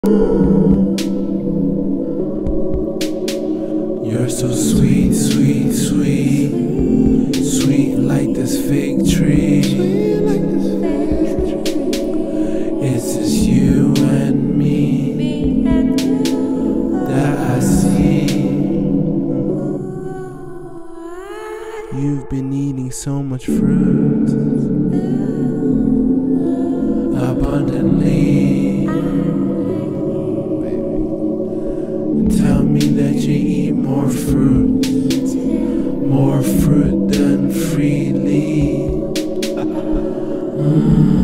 You're so sweet, sweet, sweet, sweet like this fig tree. It's just you and me that I see. You've been eating so much fruit abundantly. Tell me that you eat more fruit than freely.